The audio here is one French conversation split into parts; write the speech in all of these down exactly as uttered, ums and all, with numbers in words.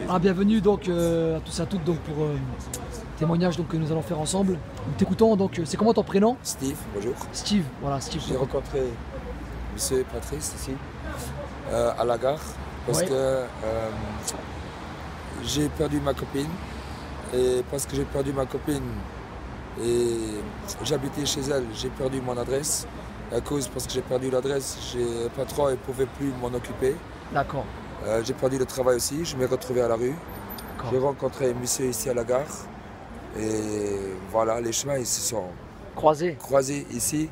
Ah, bienvenue donc euh, à tous et à toutes donc, pour euh, le témoignage donc, que nous allons faire ensemble. Nous t'écoutons, donc c'est comment ton prénom? Steve, bonjour. Steve, voilà Steve. J'ai rencontré monsieur Patrice ici, euh, à la gare, parce Ouais. que euh, j'ai perdu ma copine. Et parce que j'ai perdu ma copine et j'habitais chez elle, j'ai perdu mon adresse. À cause, parce que j'ai perdu l'adresse, le patron ne pouvait plus m'en occuper. D'accord. Euh, j'ai perdu le travail aussi, je m'ai retrouvé à la rue. J'ai rencontré un monsieur ici à la gare. Et voilà, les chemins ils se sont Croisés. croisés ici.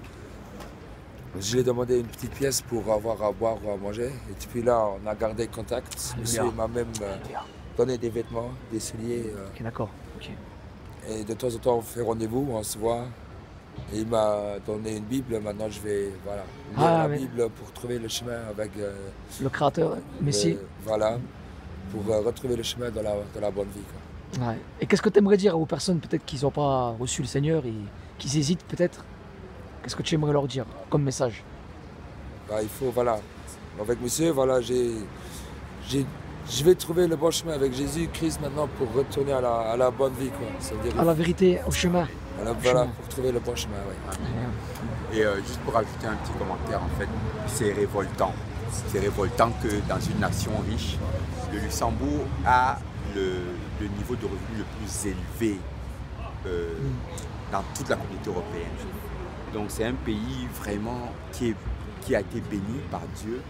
Je lui ai demandé une petite pièce pour avoir à boire ou à manger. Et depuis là, on a gardé contact. Monsieur m'a même euh, donné des vêtements, des souliers. Euh, Ok, d'accord. Okay. Et de temps en temps, on fait rendez-vous, on se voit. Et il m'a donné une Bible. Maintenant, je vais voilà, lire Ah, la mais... Bible pour trouver le chemin avec euh, le Créateur, Messie. Le, voilà, pour euh, retrouver le chemin de la, de la bonne vie. Quoi. Ouais. Et qu'est-ce que tu aimerais dire aux personnes peut-être qui n'ont pas reçu le Seigneur et qui hésitent peut-être? Qu'est-ce que tu aimerais leur dire comme message? Bah, il faut, voilà, avec monsieur, voilà, j'ai, j'ai, je vais trouver le bon chemin avec Jésus-Christ maintenant pour retourner à la, à la bonne vie. Quoi. Ça veut dire, à la vérité, au chemin. À la, voilà, chemin. Pour trouver le bon chemin, oui. Et euh, juste pour ajouter un petit commentaire, en fait, c'est révoltant. C'est révoltant que dans une nation riche, le Luxembourg a le, le niveau de revenu le plus élevé euh, mm. dans toute la communauté européenne. Donc c'est un pays vraiment qui, est, qui a été béni par Dieu,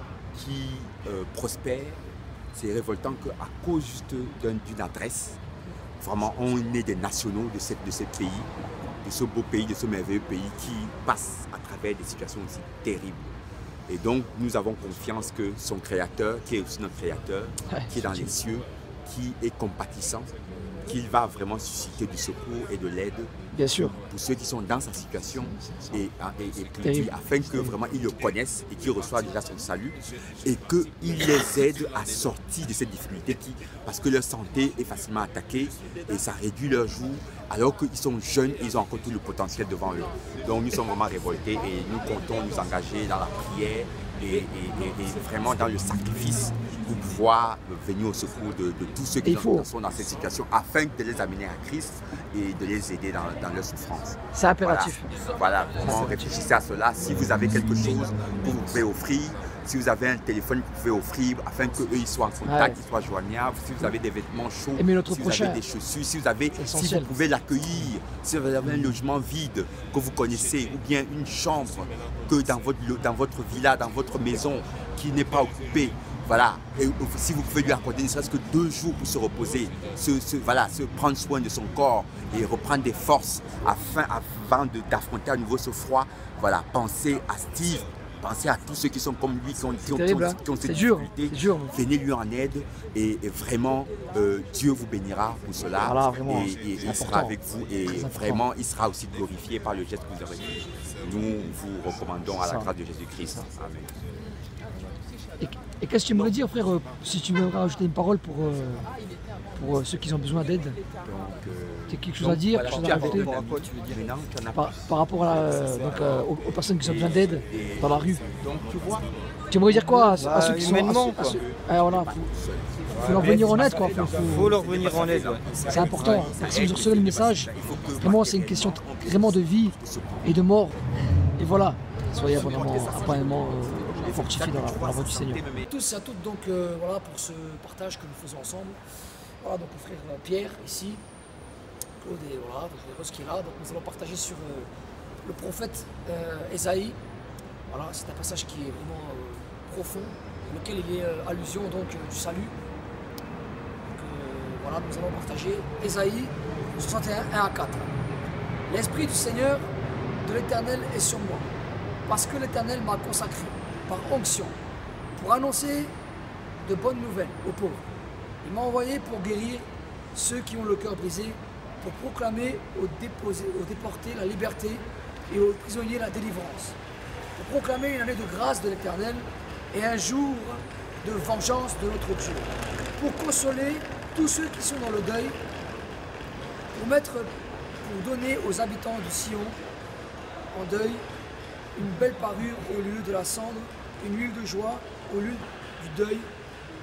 qui euh, prospère. C'est révoltant qu'à cause juste d'une adresse, vraiment on est des nationaux de, cette, de ce pays, de ce beau pays, de ce merveilleux pays qui passe à travers des situations aussi terribles. Et donc nous avons confiance que son créateur, qui est aussi notre créateur, ouais, qui est dans les cieux, qui est compatissant, qu'il va vraiment susciter du secours et de l'aide Bien sûr. Pour, pour ceux qui sont dans sa situation et, et, et pour lui, afin que vraiment ils le connaissent et qu'ils reçoivent déjà son salut et qu'il les aide à sortir de cette difficulté qui, parce que leur santé est facilement attaquée et ça réduit leurs jours alors qu'ils sont jeunes et ils ont encore tout le potentiel devant eux. Donc nous sommes vraiment révoltés et nous comptons nous engager dans la prière et, et, et, et vraiment dans le sacrifice pour pouvoir venir au secours de, de tous ceux qui faut... sont dans cette situation afin de les amener à Christ et de les aider dans, dans leur souffrance. C'est impératif. Voilà, voilà vraiment réfléchissez à cela. Si vous avez quelque chose que vous pouvez offrir, si vous avez un téléphone que vous pouvez offrir afin qu'eux ils soient en contact, qu'ils soient joignables, si vous avez des vêtements chauds, si prochain. vous avez des chaussures, si vous, avez, si vous pouvez l'accueillir, si vous avez un logement vide que vous connaissez ou bien une chambre que dans votre, dans votre villa, dans votre maison qui n'est pas occupée, voilà, et si vous pouvez lui accorder ne serait-ce que deux jours pour se reposer, se, se, voilà, se prendre soin de son corps et reprendre des forces afin, avant d'affronter à nouveau ce froid, voilà, pensez à Steve, pensez à tous ceux qui sont comme lui, qui ont, qui ont, terrible, hein. qui ont cette dur, difficulté, venez lui en aide et, et vraiment euh, Dieu vous bénira pour cela voilà, vraiment, et, et il sera avec vous et vraiment il sera aussi glorifié par le geste que vous aurez fait. Nous vous recommandons à la grâce de Jésus-Christ. Amen. Et, et qu'est-ce que tu aimerais dire, frère, euh, si tu veux rajouter une parole pour, euh, pour euh, ceux qui ont besoin d'aide? euh, Tu as quelque chose donc, à dire, voilà, quelque chose à rajouter par, par rapport à, euh, donc, euh, aux, aux personnes qui ont besoin d'aide dans la rue. Donc, tu vois, tu aimerais dire quoi à, bah, à ceux qui sont... À, à ceux, ah, voilà, faut, faut leur venir en aide, quoi. Faut, faut, faut leur venir en aide, ouais. C'est important. Ouais. Si vous recevez le message, vraiment, c'est une question vraiment de vie et de mort. Et voilà, soyez vraiment, apparemment... Euh, fortifié dans la, dans la voie du Seigneur. Tous et à toutes donc euh, voilà pour ce partage que nous faisons ensemble. Voilà donc le frère Pierre ici, Claude et voilà, Rose qui est là. Donc nous allons partager sur euh, le prophète euh, Ésaïe. Voilà, c'est un passage qui est vraiment euh, profond, dans lequel il est euh, allusion donc euh, du salut. Donc euh, voilà, nous allons partager Ésaïe soixante et un, un à quatre. L'Esprit du Seigneur de l'Éternel est sur moi, parce que l'Éternel m'a consacré par onction, pour annoncer de bonnes nouvelles aux pauvres. Il m'a envoyé pour guérir ceux qui ont le cœur brisé, pour proclamer aux, déposés, aux déportés la liberté et aux prisonniers la délivrance, pour proclamer une année de grâce de l'Éternel et un jour de vengeance de notre Dieu, pour consoler tous ceux qui sont dans le deuil, pour mettre, pour donner aux habitants du Sion en deuil une belle parure au lieu de la cendre, une huile de joie au lieu du deuil,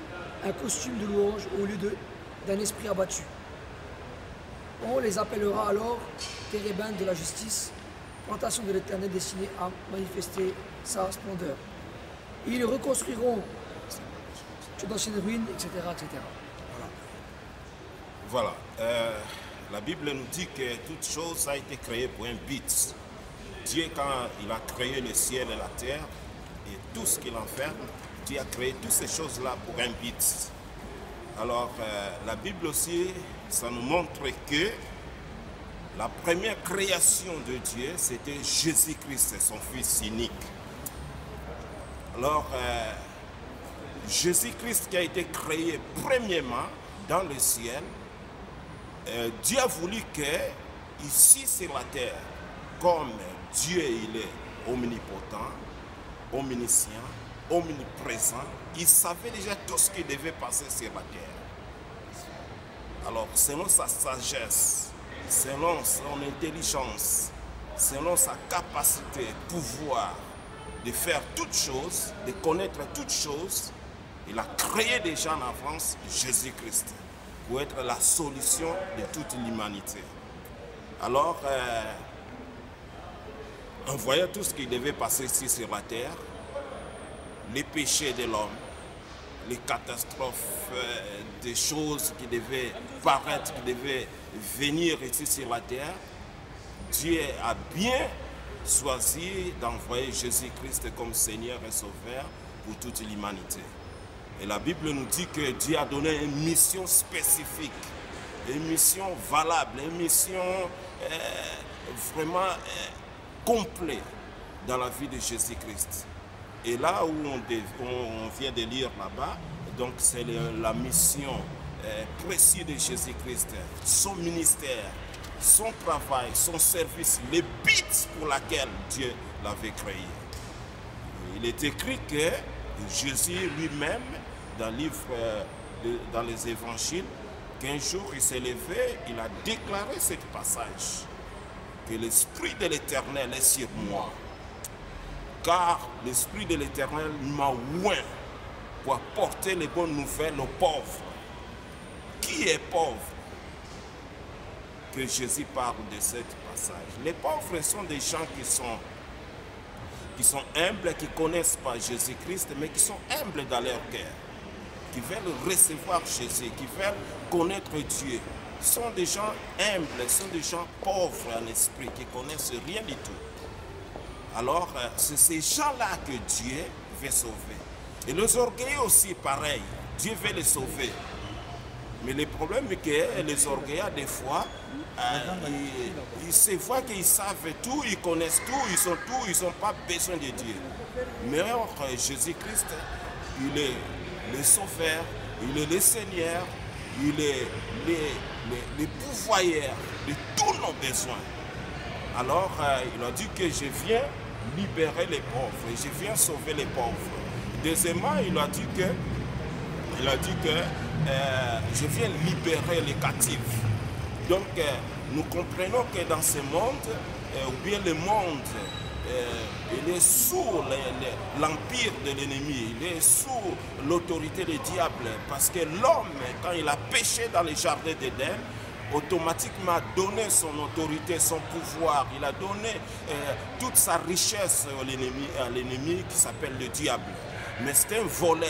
un costume de louange au lieu d'un esprit abattu. On les appellera alors térébintes de la justice, plantation de l'Éternel destinée à manifester sa splendeur. Ils reconstruiront d'anciennes ruines, et cetera et cetera. Voilà. Voilà. Euh, la Bible nous dit que toute chose a été créée pour un but. Dieu, quand il a créé le ciel et la terre et tout ce qu'il enferme, Dieu a créé toutes ces choses-là pour un but. Alors, euh, la Bible aussi, ça nous montre que la première création de Dieu, c'était Jésus-Christ, son Fils unique. Alors, euh, Jésus-Christ qui a été créé premièrement dans le ciel, euh, Dieu a voulu que, ici sur la terre, comme Dieu il est omnipotent, omniscient, omniprésent, il savait déjà tout ce qui devait passer sur la terre. Alors, selon sa sagesse, selon son intelligence, selon sa capacité, pouvoir de faire toutes choses, de connaître toutes choses, il a créé déjà en avance Jésus-Christ pour être la solution de toute l'humanité. Alors, euh, en voyant tout ce qui devait passer ici sur la terre, les péchés de l'homme, les catastrophes, euh, des choses qui devaient paraître, qui devaient venir ici sur la terre, Dieu a bien choisi d'envoyer Jésus-Christ comme Seigneur et Sauveur pour toute l'humanité. Et la Bible nous dit que Dieu a donné une mission spécifique, une mission valable, une mission euh, vraiment euh, complète dans la vie de Jésus-Christ. Et là où on, dev, on vient de lire là-bas, donc c'est la mission euh, précise de Jésus-Christ, son ministère, son travail, son service, le but pour lequel Dieu l'avait créé. Il est écrit que Jésus lui-même, dans, livre, de, dans les évangiles, qu'un jour il s'est levé, il a déclaré ce passage, que l'Esprit de l'Éternel est sur moi, car l'Esprit de l'Éternel m'a oint pour apporter les bonnes nouvelles aux pauvres. Qui est pauvre? Que Jésus parle de ce passage. Les pauvres sont des gens qui sont, qui sont humbles, qui ne connaissent pas Jésus-Christ, mais qui sont humbles dans leur cœur, qui veulent recevoir Jésus, qui veulent connaître Dieu. Ce sont des gens humbles, ce sont des gens pauvres en esprit, qui ne connaissent rien du tout. Alors, c'est ces gens-là que Dieu veut sauver. Et les orgueilleux aussi, pareil. Dieu veut les sauver. Mais le problème est que les orgueilleux, des fois, euh, ils, ils se voient qu'ils savent tout, ils connaissent tout, ils sont tout, ils n'ont pas besoin de Dieu. Mais or, Jésus-Christ, il est le Sauveur, il est le Seigneur, il est le, le, le pourvoyeur de tous nos besoins. Alors, euh, il a dit que je viens libérer les pauvres, je viens sauver les pauvres. Deuxièmement, il a dit que, il a dit que euh, je viens libérer les captifs. Donc, euh, nous comprenons que dans ce monde, euh, ou bien le monde, euh, il est sous l'empire de l'ennemi, il est sous l'autorité du diable, parce que l'homme, quand il a péché dans le jardin d'Éden, automatiquement a donné son autorité, son pouvoir, il a donné euh, toute sa richesse à l'ennemi qui s'appelle le diable. Mais c'est un voleur.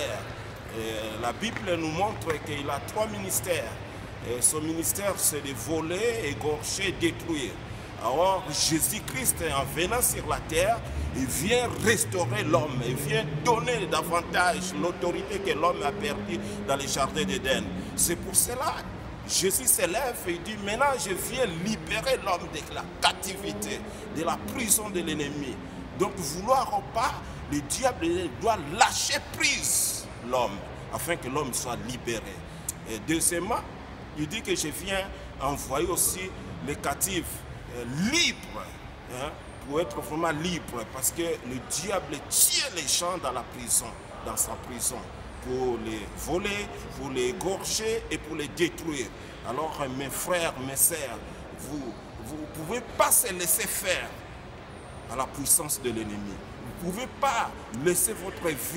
Euh, la Bible nous montre qu'il a trois ministères. Et son ministère, c'est de voler, égorger, détruire. Alors Jésus-Christ, en venant sur la terre, il vient restaurer l'homme, il vient donner davantage l'autorité que l'homme a perdue dans le jardin d'Éden. C'est pour cela Jésus s'élève et il dit, maintenant je viens libérer l'homme de la captivité, de la prison de l'ennemi. Donc vouloir ou pas, le diable doit lâcher prise l'homme, afin que l'homme soit libéré. Et deuxièmement, il dit que je viens envoyer aussi les captifs euh, libres, hein, pour être vraiment libres, parce que le diable tient les gens dans la prison, dans sa prison, pour les voler, pour les égorger et pour les détruire. Alors mes frères, mes sœurs, vous ne pouvez pas se laisser faire à la puissance de l'ennemi. Vous ne pouvez pas laisser votre vie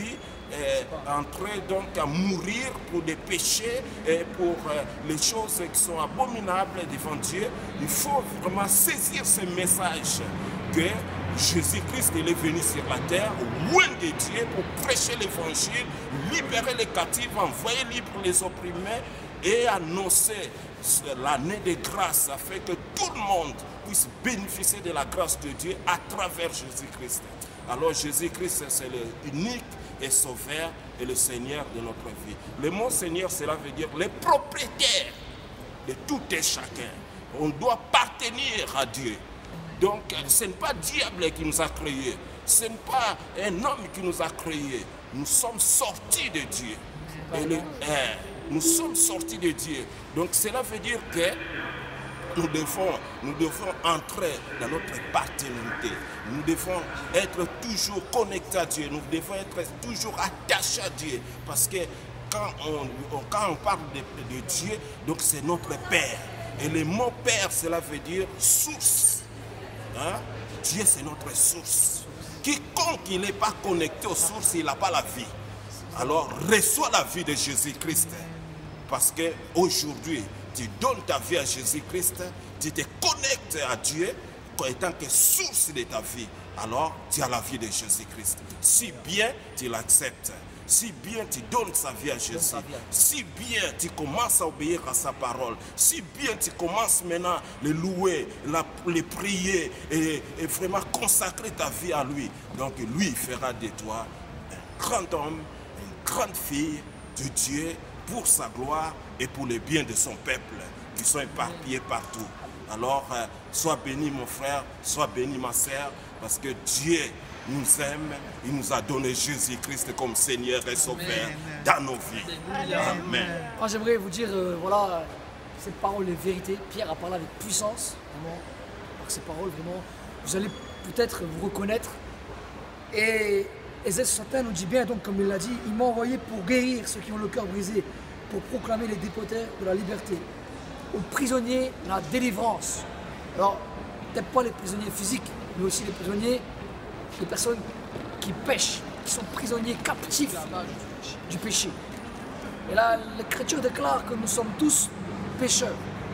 est entré donc à mourir pour des péchés et pour euh, les choses qui sont abominables devant Dieu. Il faut vraiment saisir ce message que Jésus-Christ est venu sur la terre, loin de Dieu, pour prêcher l'évangile, libérer les captifs, envoyer libre les opprimés et annoncer l'année de grâce afin que tout le monde puisse bénéficier de la grâce de Dieu à travers Jésus-Christ. Alors Jésus-Christ, c'est l'unique et sauveur et le Seigneur de notre vie. Le mot Seigneur, cela veut dire le propriétaire de tout et chacun. On doit appartenir à Dieu. Donc ce n'est pas le diable qui nous a créés, ce n'est pas un homme qui nous a créés. Nous sommes sortis de Dieu. Et le, eh, nous sommes sortis de Dieu. Donc cela veut dire que nous devons, nous devons entrer dans notre paternité. Nous devons être toujours connectés à Dieu. Nous devons être toujours attachés à Dieu. Parce que quand on, on, quand on parle de, de Dieu, donc c'est notre Père. Et le mot Père, cela veut dire source. Hein? Dieu, c'est notre source. Quiconque il n'est pas connecté aux sources, il n'a pas la vie. Alors, reçois la vie de Jésus-Christ. Parce qu'aujourd'hui, tu donnes ta vie à Jésus-Christ, tu te connectes à Dieu comme étant que source de ta vie. Alors, tu as la vie de Jésus-Christ. Si bien tu l'acceptes, si bien tu donnes sa vie à Jésus, si bien tu commences à obéir à sa parole, si bien tu commences maintenant à le louer, la, le prier et, et vraiment consacrer ta vie à lui. Donc lui fera de toi un grand homme, une grande fille de Dieu pour sa gloire et pour le bien de son peuple qui sont éparpillés partout. Alors, euh, sois béni mon frère, sois béni ma sœur, parce que Dieu nous aime, il nous a donné Jésus-Christ comme Seigneur et Sauveur dans nos vies. Amen. Moi j'aimerais vous dire, euh, voilà, cette parole est vérité. Pierre a parlé avec puissance, vraiment, par ces paroles, vraiment. Vous allez peut-être vous reconnaître. Et Ésaïe soixante-et-un nous dit bien, donc comme il l'a dit, il m'a envoyé pour guérir ceux qui ont le cœur brisé, pour proclamer les déportés de la liberté, aux prisonniers la délivrance. Alors, peut-être pas les prisonniers physiques, mais aussi les prisonniers, les personnes qui pêchent, qui sont prisonniers captifs du péché. Et là, l'Écriture déclare que nous sommes tous pécheurs.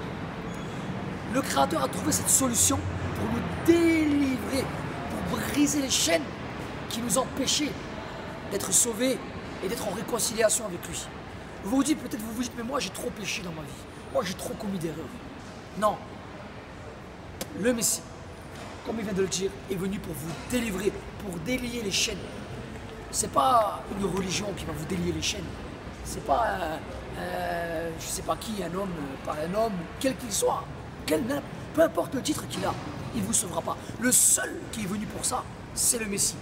Le Créateur a trouvé cette solution pour nous délivrer, pour briser les chaînes qui nous empêchaient d'être sauvés et d'être en réconciliation avec lui. Vous vous dites, peut-être vous vous dites, mais moi j'ai trop péché dans ma vie. Moi j'ai trop commis d'erreurs. Non. Le Messie, comme il vient de le dire, est venu pour vous délivrer, pour délier les chaînes. C'est pas une religion qui va vous délier les chaînes. C'est pas, euh, euh, je sais pas qui, un homme, euh, pas un homme, quel qu'il soit. Quel, peu importe le titre qu'il a, il ne vous sauvera pas. Le seul qui est venu pour ça, c'est le Messie.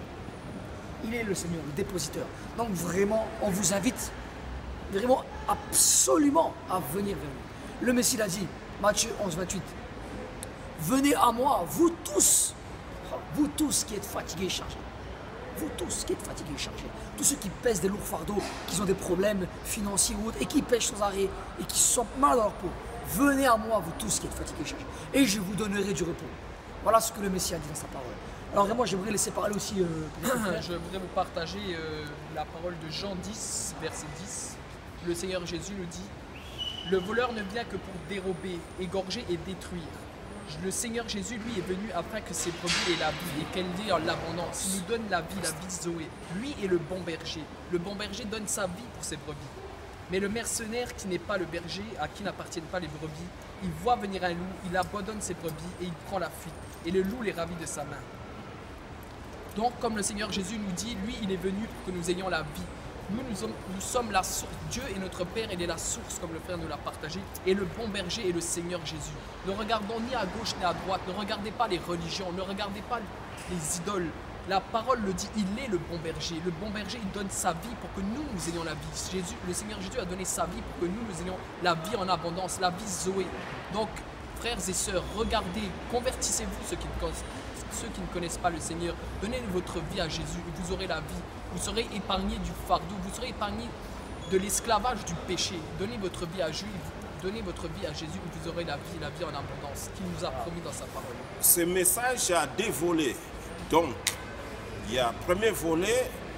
Il est le Seigneur, le dépositeur. Donc vraiment, on vous invite vraiment absolument à venir vers lui. Le Messie l'a dit, Matthieu onze, vingt-huit. Venez à moi, vous tous, vous tous qui êtes fatigués et chargés. Vous tous qui êtes fatigués et chargés. Tous ceux qui pèsent des lourds fardeaux, qui ont des problèmes financiers ou autres, et qui pêchent sans arrêt, et qui sont mal dans leur peau. Venez à moi, vous tous qui êtes fatigués et chargés, et je vous donnerai du repos. Voilà ce que le Messie a dit dans sa parole. Alors vraiment, j'aimerais laisser parler aussi... Euh, je voudrais vous partager euh, la parole de Jean dix, verset dix. Le Seigneur Jésus nous dit « Le voleur ne vient que pour dérober, égorger et détruire. Le Seigneur Jésus, lui, est venu afin que ses brebis aient la vie et qu'elle ait en l'abondance. Il nous donne la vie, la vie Zoé. Lui est le bon berger. Le bon berger donne sa vie pour ses brebis. Mais le mercenaire qui n'est pas le berger, à qui n'appartiennent pas les brebis, il voit venir un loup, il abandonne ses brebis et il prend la fuite. Et le loup les ravit de sa main. » Donc, comme le Seigneur Jésus nous dit, lui, il est venu pour que nous ayons la vie. Nous, nous sommes, nous sommes la source. Dieu est notre Père, il est la source, comme le Frère nous l'a partagé. Et le bon berger est le Seigneur Jésus. Ne regardons ni à gauche ni à droite. Ne regardez pas les religions. Ne regardez pas les idoles. La parole le dit, il est le bon berger. Le bon berger, il donne sa vie pour que nous, nous ayons la vie. Jésus, le Seigneur Jésus a donné sa vie pour que nous, nous ayons la vie en abondance, la vie Zoé. Donc, frères et sœurs, regardez, convertissez-vous ceux qui ne connaissent ceux qui ne connaissent pas le Seigneur, donnez votre vie à Jésus et vous aurez la vie. Vous serez épargnés du fardeau, vous serez épargnés de l'esclavage du péché. Donnez votre vie à Jésus, donnez votre vie à Jésus et vous aurez la vie, la vie en abondance qu'il nous a promis dans sa parole. Ce message a deux volets. Donc, il y a un premier volet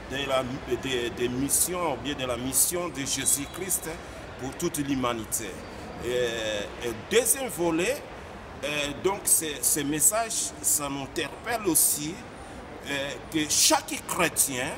de la, des, des missions, ou bien de la mission de Jésus-Christ pour toute l'humanité. Et, et deuxième volet, euh, donc ces messages, ça nous interpelle aussi euh, que chaque chrétien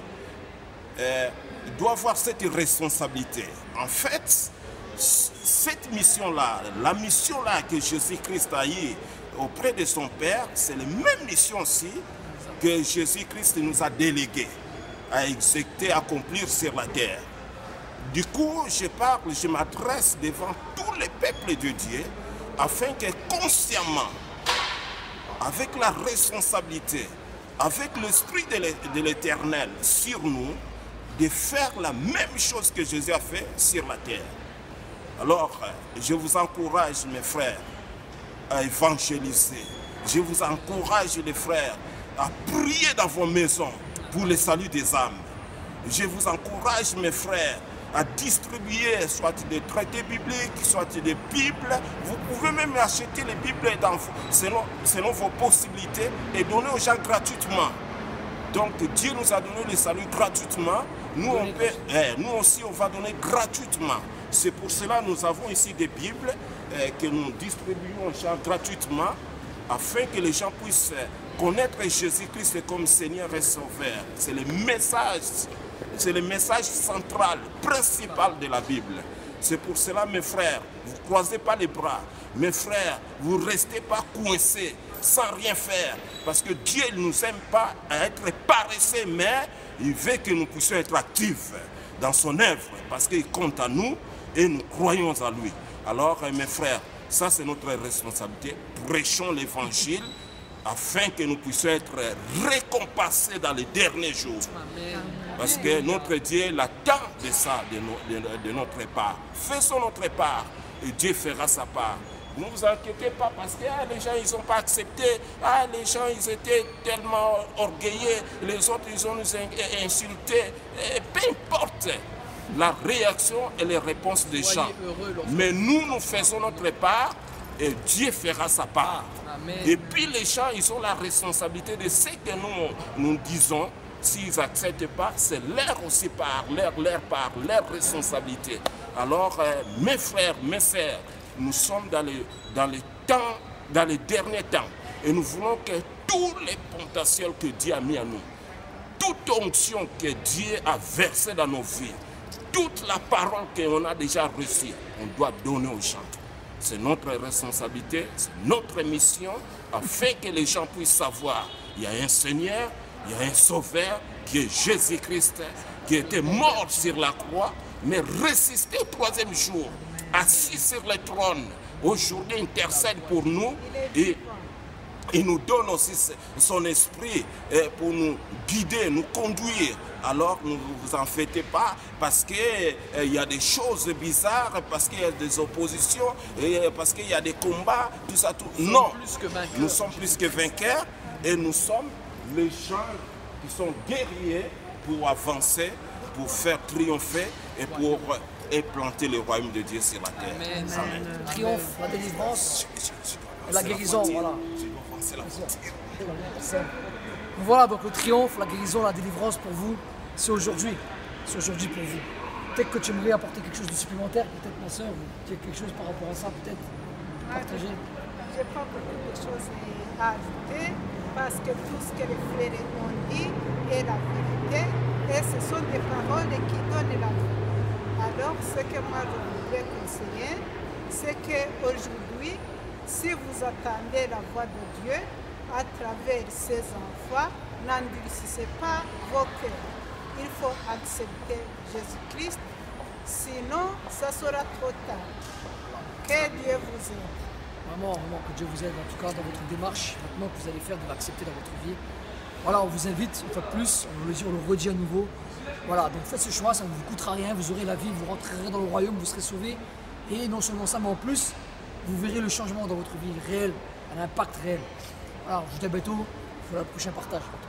euh, doit avoir cette responsabilité. En fait, cette mission-là, la mission-là que Jésus-Christ a eue auprès de son Père, c'est la même mission aussi que Jésus-Christ nous a déléguée à exécuter, à accomplir sur la terre. Du coup, je parle, je m'adresse devant tous les peuples de Dieu afin que consciemment, avec la responsabilité, avec l'esprit de l'Éternel sur nous, de faire la même chose que Jésus a fait sur la terre. Alors, je vous encourage, mes frères, à évangéliser. Je vous encourage, les frères, à prier dans vos maisons pour le salut des âmes. Je vous encourage, mes frères, à distribuer soit des traités bibliques, soit des Bibles. Vous pouvez même acheter les Bibles dans, selon, selon vos possibilités et donner aux gens gratuitement. Donc Dieu nous a donné le salut gratuitement. Nous, on peut, eh, nous aussi, on va donner gratuitement. C'est pour cela que nous avons ici des Bibles eh, que nous distribuons aux gens gratuitement afin que les gens puissent connaître Jésus-Christ comme Seigneur et Sauveur. C'est le message, c'est le message central, principal de la Bible. C'est pour cela, mes frères, vous ne croisez pas les bras. Mes frères, vous ne restez pas coincés sans rien faire. Parce que Dieu ne nous aime pas à être paresseux, mais il veut que nous puissions être actifs dans son œuvre. Parce qu'il compte à nous et nous croyons à lui. Alors, mes frères, ça c'est notre responsabilité. Prêchons l'évangile afin que nous puissions être récompensés dans les derniers jours. Amen. Parce que notre Dieu l'attend de ça, de, no, de, de notre part. Faisons notre part et Dieu fera sa part. Ne vous inquiétez pas parce que ah, les gens ils n'ont pas accepté. Ah, les gens ils étaient tellement orgueilleux. Les autres ils ont nous insultés. Et peu importe la réaction et les réponses des gens. Mais nous, nous faisons notre part et Dieu fera sa part. Amen. Et puis les gens, ils ont la responsabilité de ce que nous, nous disons. S'ils n'acceptent pas, c'est leur aussi part, leur, leur part, leur responsabilité. Alors, euh, mes frères, mes sœurs, nous sommes dans les, dans les temps, dans les derniers temps. Et nous voulons que tous les potentiels que Dieu a mis à nous, toute onction que Dieu a versée dans nos vies, toute la parole qu'on a déjà reçue, on doit donner aux gens. C'est notre responsabilité, c'est notre mission, afin que les gens puissent savoir qu'il y a un Seigneur, il y a un Sauveur, qui est Jésus-Christ, qui était mort sur la croix, mais ressuscité au troisième jour, assis sur le trône. Aujourd'hui, intercède pour nous et il nous donne aussi son esprit pour nous guider, nous conduire. Alors ne vous en faites pas parce qu'il euh, y a des choses bizarres, parce qu'il y a des oppositions, et parce qu'il y a des combats, tout ça, tout. Nous non, nous sommes plus que vainqueurs et nous sommes les gens qui sont guerriers pour avancer, pour faire triompher et pour implanter le royaume de Dieu sur la terre. Amen. Amen. Le triomphe, la délivrance, la guérison, voilà. Voilà, donc le triomphe, la guérison, la délivrance pour vous, c'est aujourd'hui. C'est aujourd'hui pour vous. Peut-être que tu aimerais apporter quelque chose de supplémentaire, peut-être ma soeur, tu as quelque chose par rapport à ça, peut-être partager. Je n'ai pas quelque chose à ajouter, parce que tout ce que les frères ont dit est la vérité, et ce sont des paroles qui donnent la vie. Alors, ce que moi je voudrais conseiller, c'est qu'aujourd'hui, si vous attendez la voix de Dieu, à travers ses enfants, n'endurcissez pas vos cœurs. Il faut accepter Jésus-Christ, sinon ça sera trop tard. Que Dieu vous aide. Vraiment, vraiment que Dieu vous aide, en tout cas dans votre démarche, maintenant que vous allez faire, de l'accepter dans votre vie. Voilà, on vous invite, une fois de plus, on le dit, on le redit à nouveau. Voilà, donc faites ce choix, ça ne vous coûtera rien, vous aurez la vie, vous rentrerez dans le royaume, vous serez sauvés. Et non seulement ça, mais en plus, vous verrez le changement dans votre vie réel, un impact réel. Alors, je vous dis à bientôt pour le prochain partage.